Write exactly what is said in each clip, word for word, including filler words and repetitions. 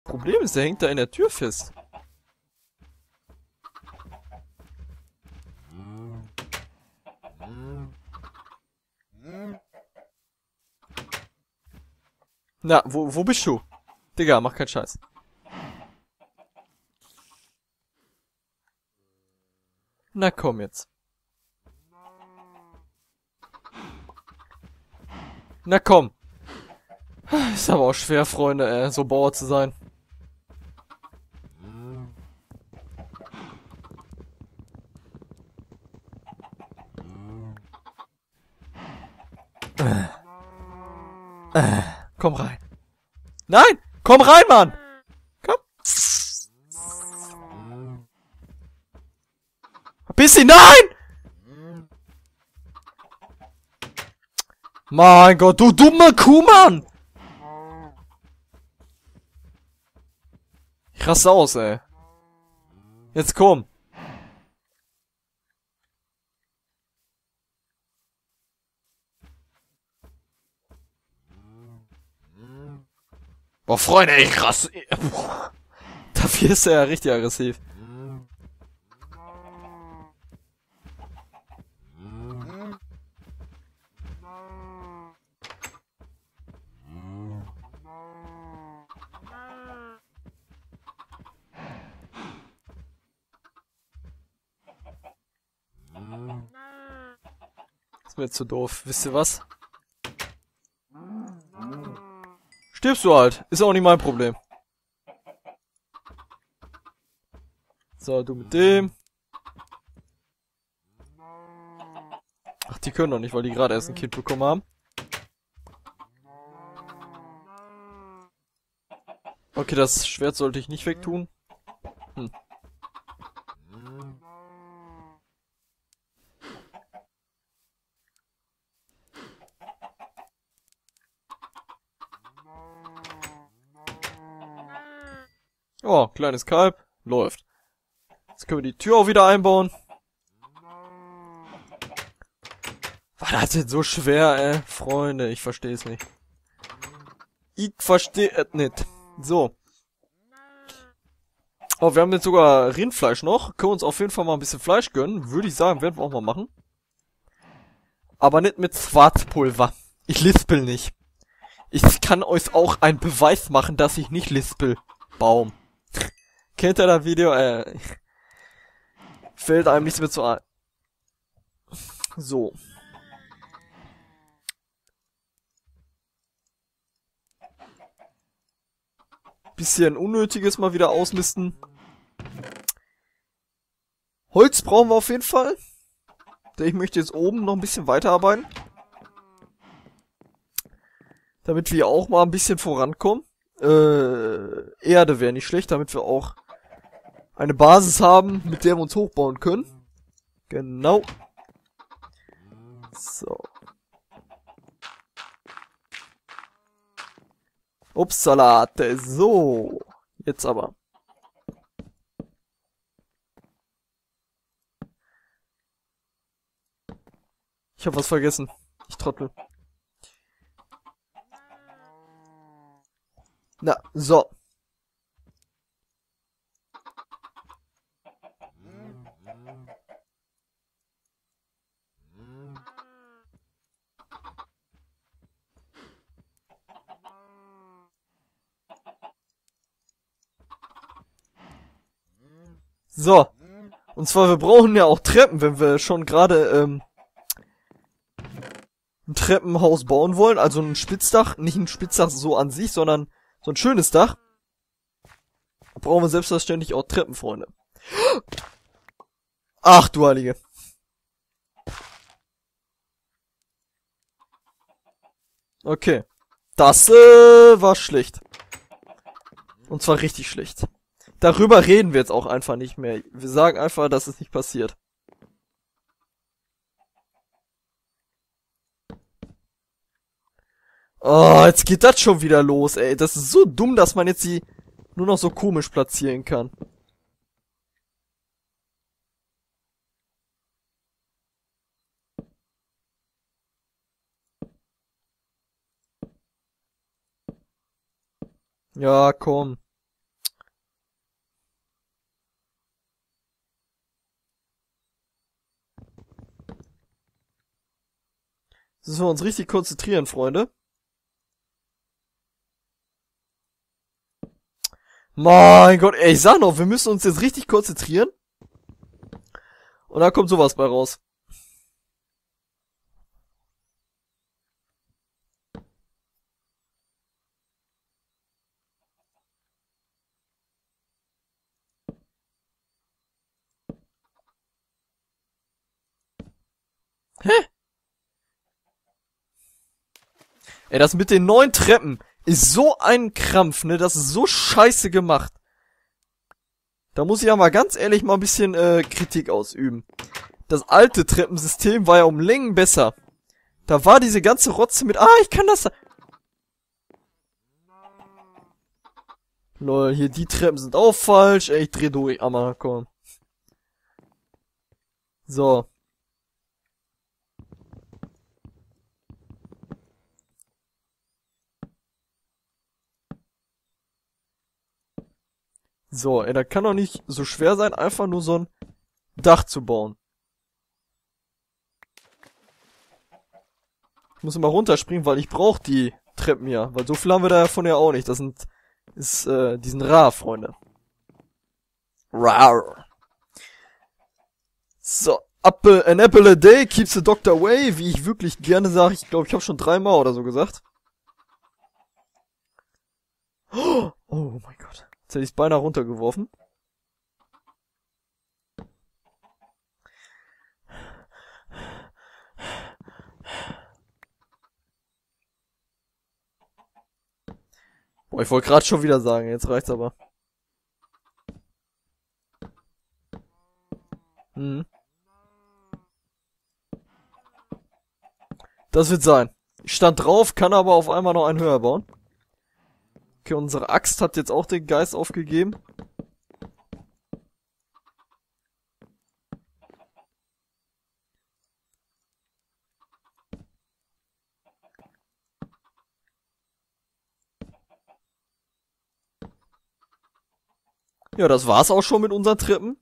Problem ist, der hängt da in der Tür fest. Na, wo, wo bist du? Digga, mach keinen Scheiß. Na komm jetzt. Na komm. Ist aber auch schwer, Freunde, äh, so Bauer zu sein. Äh. Äh. Komm rein. Nein! Komm rein, Mann! Komm. Bisschen, nein! Mein Gott, du dumme Kuh, Mann! Ich raste aus, ey. Jetzt komm. Boah, Freunde, ich raste. Boah. Dafür ist er ja richtig aggressiv. Ist mir zu doof. Wisst ihr was? Stirbst du halt. Ist auch nicht mein Problem. So, du mit dem. Ach, die können doch nicht, weil die gerade erst ein Kind bekommen haben. Okay, das Schwert sollte ich nicht wegtun. Hm. Oh, kleines Kalb. Läuft. Jetzt können wir die Tür auch wieder einbauen. War das jetzt so schwer, ey? Freunde, ich verstehe es nicht. Ich verstehe es nicht. So. Oh, wir haben jetzt sogar Rindfleisch noch. Können uns auf jeden Fall mal ein bisschen Fleisch gönnen. Würde ich sagen, werden wir auch mal machen. Aber nicht mit Schwarzpulver. Ich lispel nicht. Ich kann euch auch einen Beweis machen, dass ich nicht lispel. Baum. Kennt ihr das Video? Äh, fällt einem nichts mehr zu ein. So. Bisschen Unnötiges mal wieder ausmisten. Holz brauchen wir auf jeden Fall. Denn ich möchte jetzt oben noch ein bisschen weiterarbeiten. Damit wir auch mal ein bisschen vorankommen. Äh, Erde wäre nicht schlecht, damit wir auch eine Basis haben, mit der wir uns hochbauen können. Genau. So. Obstsalate. So. Jetzt aber. Ich habe was vergessen. Ich trottel. Na, so. So. Und zwar, wir brauchen ja auch Treppen, wenn wir schon gerade ähm, ein Treppenhaus bauen wollen. Also ein Spitzdach. Nicht ein Spitzdach so an sich, sondern so ein schönes Dach. Brauchen wir selbstverständlich auch Treppen, Freunde. Ach du Heilige. Okay. Das äh, war schlecht. Und zwar richtig schlecht. Darüber reden wir jetzt auch einfach nicht mehr. Wir sagen einfach, dass es nicht passiert. Oh, jetzt geht das schon wieder los, ey. Das ist so dumm, dass man jetzt die nur noch so komisch platzieren kann. Ja, komm. Müssen wir uns richtig konzentrieren, Freunde. Mein Gott, ey, ich sag noch, wir müssen uns jetzt richtig konzentrieren. Und da kommt sowas bei raus. Hä? Ey, das mit den neuen Treppen ist so ein Krampf, ne? Das ist so scheiße gemacht. Da muss ich ja mal ganz ehrlich mal ein bisschen äh, Kritik ausüben. Das alte Treppensystem war ja um Längen besser. Da war diese ganze Rotze mit... Ah, ich kann das... Lol, hier die Treppen sind auch falsch. Ey, ich dreh durch. Aber komm. So. So, ey, das kann doch nicht so schwer sein, einfach nur so ein Dach zu bauen. Ich muss immer runterspringen, weil ich brauche die Treppen hier. Weil so viel haben wir davon ja auch nicht. Das sind, ist, äh, die sind rar, Freunde. Rar. So, apple, an apple a day keeps the doctor away, wie ich wirklich gerne sage. Ich glaube, ich habe schon dreimal oder so gesagt. Oh, oh mein Gott. Jetzt hätte ich es beinahe runtergeworfen. Boah, ich wollte gerade schon wieder sagen, jetzt reicht's aber. Hm. Das wird sein. Ich stand drauf, kann aber auf einmal noch einen höher bauen. Okay, unsere Axt hat jetzt auch den Geist aufgegeben. Ja, das war's auch schon mit unseren Treppen.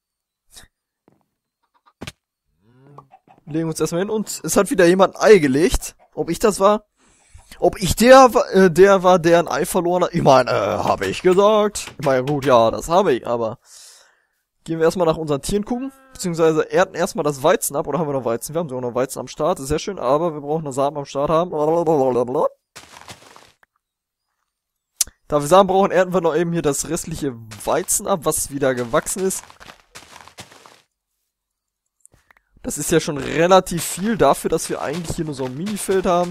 Legen uns erstmal hin und es hat wieder jemand ein Ei gelegt. Ob ich das war? Ob ich der, äh, der war, der ein Ei verloren hat? Ich meine, äh, habe ich gesagt. Ich meine, gut, ja, das habe ich, aber... Gehen wir erstmal nach unseren Tieren gucken. Beziehungsweise ernten erstmal das Weizen ab. Oder haben wir noch Weizen? Wir haben sogar noch Weizen am Start. Das ist sehr schön, aber wir brauchen noch Samen am Start haben. Da wir Samen brauchen, ernten wir noch eben hier das restliche Weizen ab, was wieder gewachsen ist. Das ist ja schon relativ viel dafür, dass wir eigentlich hier nur so ein Minifeld haben.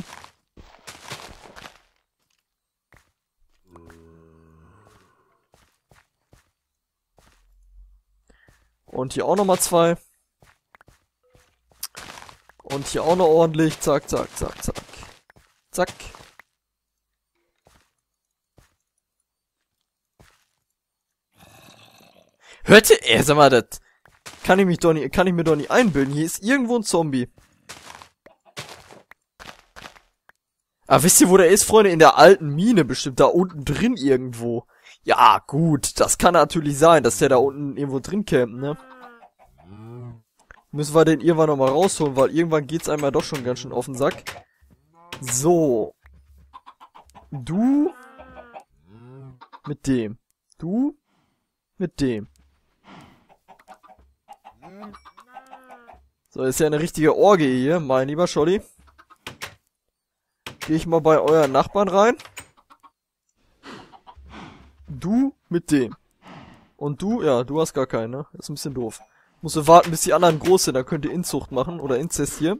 Und hier auch nochmal zwei. Und hier auch noch ordentlich. Zack, zack, zack, zack. Zack. Hört ihr? Ey, sag mal, das kann ich mich doch nicht, kann ich mir doch nicht einbilden. Hier ist irgendwo ein Zombie. Ah, wisst ihr, wo der ist, Freunde? In der alten Mine bestimmt. Da unten drin irgendwo. Ja, gut. Das kann natürlich sein, dass der da unten irgendwo drin campt, ne? Müssen wir den irgendwann nochmal rausholen, weil irgendwann geht's einmal doch schon ganz schön auf den Sack. So. Du. Mit dem. Du. Mit dem. So, ist ja eine richtige Orgie hier, mein lieber Scholli. Gehe ich mal bei euren Nachbarn rein. Du mit dem. Und du, ja, du hast gar keinen, ne? Das ist ein bisschen doof. Musst du warten, bis die anderen groß sind, da könnt ihr Inzucht machen oder Inzest hier.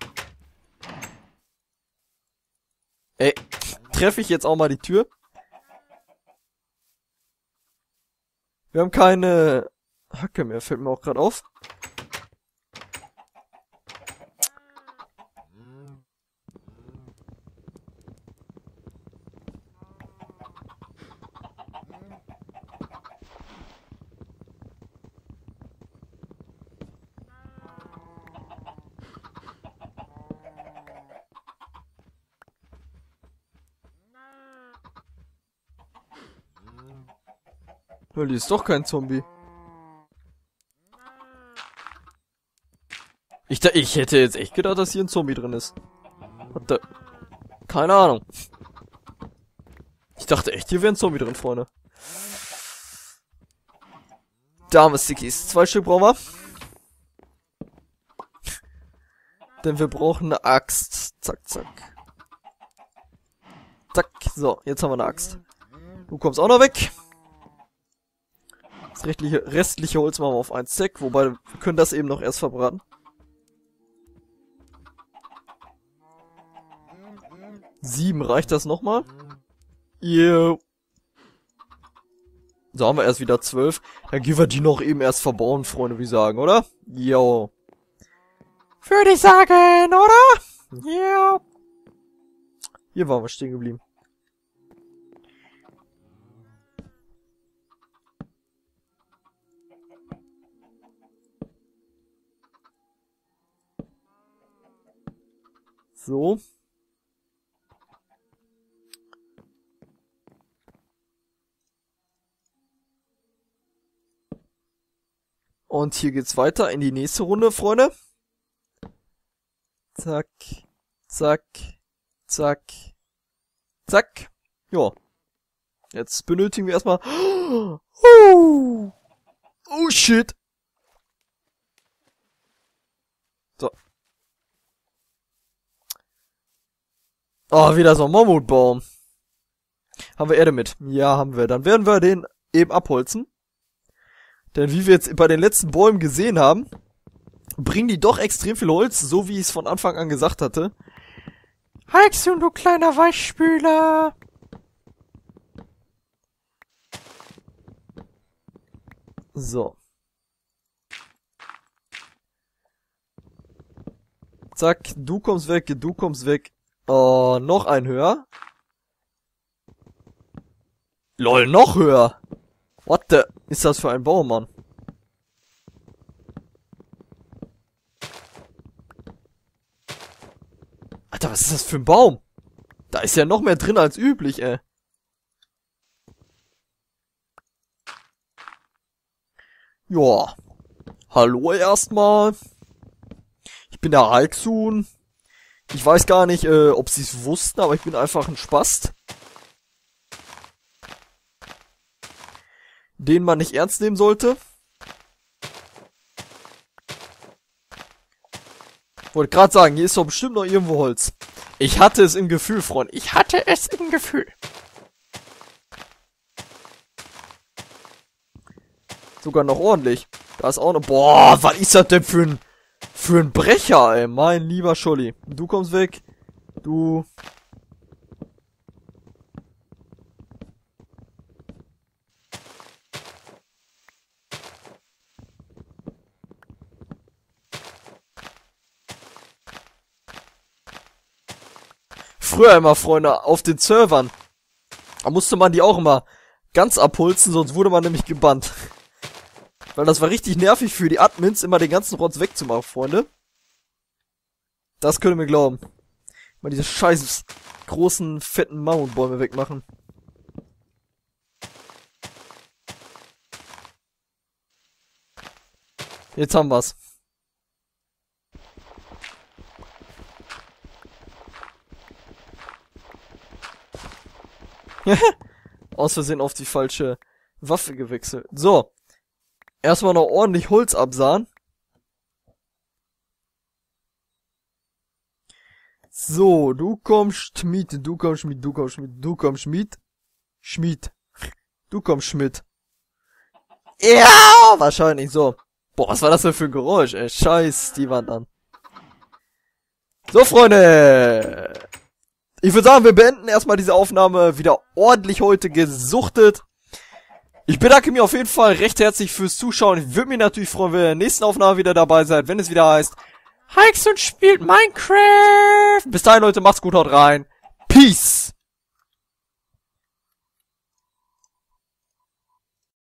Ey, treffe ich jetzt auch mal die Tür? Wir haben keine Hacke mehr, fällt mir auch gerade auf. Die ist doch kein Zombie. Ich, da, ich hätte jetzt echt gedacht, dass hier ein Zombie drin ist. Hatte. Keine Ahnung. Ich dachte echt, hier wäre ein Zombie drin, Freunde. Da haben wir Stickies. Zwei Stück brauchen wir. Denn wir brauchen eine Axt. Zack, zack. Zack. So, jetzt haben wir eine Axt. Du kommst auch noch weg. Das restliche, restliche Holz machen wir auf einen Stack. Wobei, wir können das eben noch erst verbraten. Sieben, reicht das nochmal? Yo. So haben wir erst wieder zwölf. Dann gehen wir die noch eben erst verbauen, Freunde, wie sagen, oder? Jo. Würde ich sagen, oder? Ja. Hier waren wir stehen geblieben. So. Und hier geht's weiter in die nächste Runde, Freunde. Zack, zack, zack, zack. Ja. Jetzt benötigen wir erstmal... Oh, oh shit. So. Oh, wieder so ein Mammutbaum. Haben wir Erde mit? Ja, haben wir. Dann werden wir den eben abholzen. Denn wie wir jetzt bei den letzten Bäumen gesehen haben, bringen die doch extrem viel Holz, so wie ich es von Anfang an gesagt hatte. Hexen, du kleiner Weichspüler! So. Zack, du kommst weg, du kommst weg. Oh, noch ein höher. Lol, noch höher. What the... ist das für ein Baum, Mann? Alter, was ist das für ein Baum? Da ist ja noch mehr drin als üblich, ey. Joa. Hallo erstmal. Ich bin der Halksun. Ich weiß gar nicht, äh, ob sie es wussten, aber ich bin einfach ein Spast. Den man nicht ernst nehmen sollte. Wollte gerade sagen, hier ist doch bestimmt noch irgendwo Holz. Ich hatte es im Gefühl, Freund. Ich hatte es im Gefühl. Sogar noch ordentlich. Da ist auch noch... Boah, was ist das denn für ein... Für ein Brecher, ey. Mein lieber Scholli. Du kommst weg. Du... Früher immer, Freunde, auf den Servern. Da musste man die auch immer ganz abholzen, sonst wurde man nämlich gebannt. Weil das war richtig nervig für die Admins, immer den ganzen Rotz wegzumachen, Freunde. Das könnt ihr mir glauben. Mal diese scheiß großen, fetten Mammutbäume wegmachen. Jetzt haben wir's. Aus Versehen auf die falsche Waffe gewechselt. So. Erstmal noch ordentlich Holz absahen. So, du kommst Schmied, du kommst Schmied, du kommst Schmied, du kommst Schmied. Schmied. Du kommst Schmied. Ja, wahrscheinlich so. Boah, was war das denn für ein Geräusch, ey? Scheiß die Wand an. So, Freunde. Ich würde sagen, wir beenden erstmal diese Aufnahme. Wieder ordentlich heute gesuchtet. Ich bedanke mich auf jeden Fall recht herzlich fürs Zuschauen. Ich würde mich natürlich freuen, wenn ihr in der nächsten Aufnahme wieder dabei seid, wenn es wieder heißt Hexen spielt Minecraft. Bis dahin, Leute, macht's gut, haut rein. Peace.